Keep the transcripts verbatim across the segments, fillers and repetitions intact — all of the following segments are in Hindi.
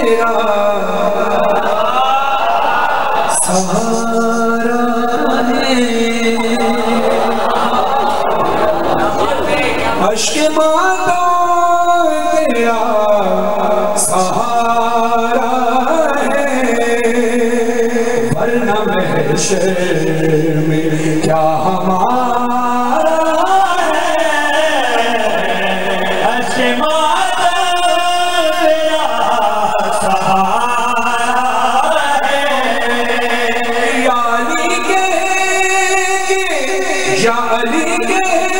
तेरा सहारा है, अश्क माता तेरा सहारा है, वरना महशर में क्या हमारा है। अश्क माता तेरा सहारा है, याली के याली के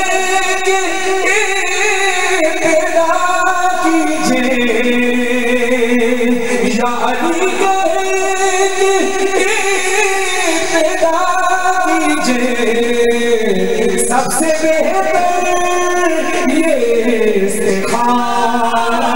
सबसे बेहतर ये इस्तिखारा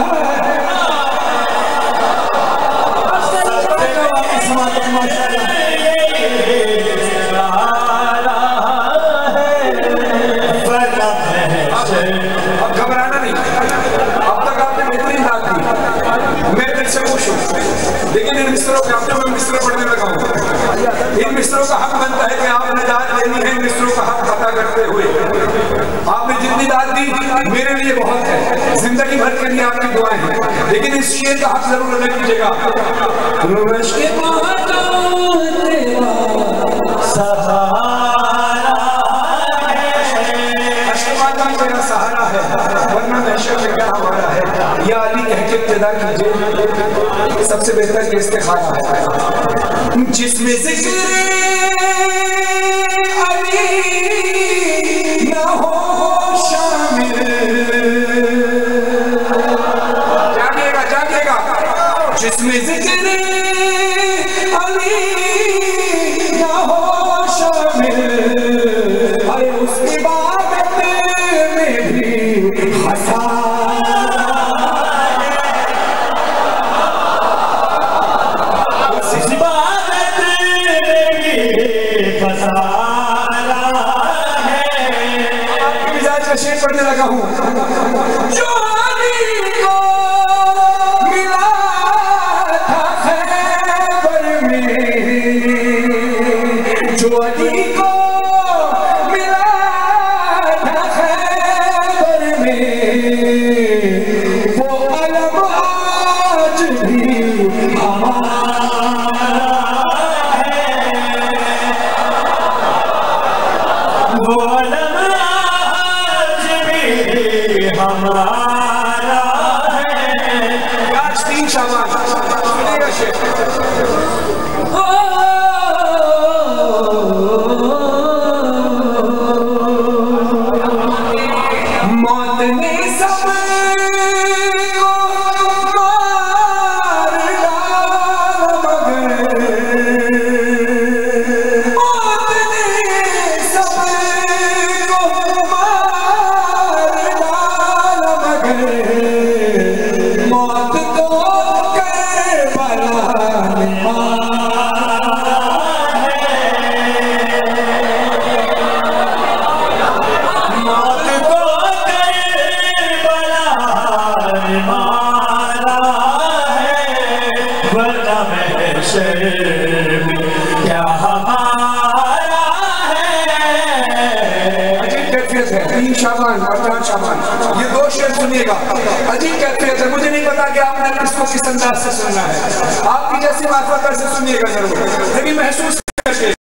है। अब घबराना नहीं, अब तक आपने बेहतरीन बात की, मैं दिल से खुश हूँ, लेकिन इन मिस्रों के आपने मैं मिस्र पढ़ने लगा हूँ। इन मिस्रों का हक बनता है कि आपने दाद लेनी है, मिस्रों का हक पता करते हुए। आपने जितनी दाद दी मेरे लिए बहुत है, जिंदगी भर के लिए आपकी दुआएं हैं, लेकिन इस शेर का हक जरूर अदा कीजिएगा। मेरा सहारा है, वरना महशर में क्या हमारा है। या अली कह के इब्तिदा कीजिए, सबसे बेहतर ये इस्तिखारा है जिसमें जिक्र अली न हो शामिल। जानिएगा जानिएगा, जिसमें जिक्र अली न हो शामिल, अरे उसके बाद शेर पढ़ने लगा हूँ। जो अली को मिला था खैबर में, जो अली को मिला था खैबर में, वो अलम आज भी हमारा है, वो अलम हमारा है। आज तीन शाबान सुनिएगा शेर। मौत ने सब को मार डाला, मगर मौत ने सब को मौत को करबला में मारा है, मौत को करबला में मारा है, वरना महशर में क्या हमारा है। अजीब कैफियत है। तीन शाबान और चार शाबान, ये दो शेर सुनिएगा, अजीब कैफियत है। मुझे नहीं पता कि आपने किसको किस अंदाज से सुनना है, आपकी जैसी मार्फत से सुनिएगा जरूर, लेकिन महसूस करके